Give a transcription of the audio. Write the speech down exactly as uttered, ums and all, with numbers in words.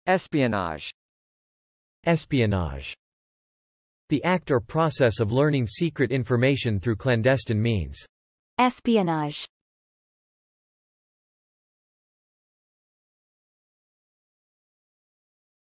Espionnage. Espionnage. The act or process of learning secret information through clandestine means. Espionnage.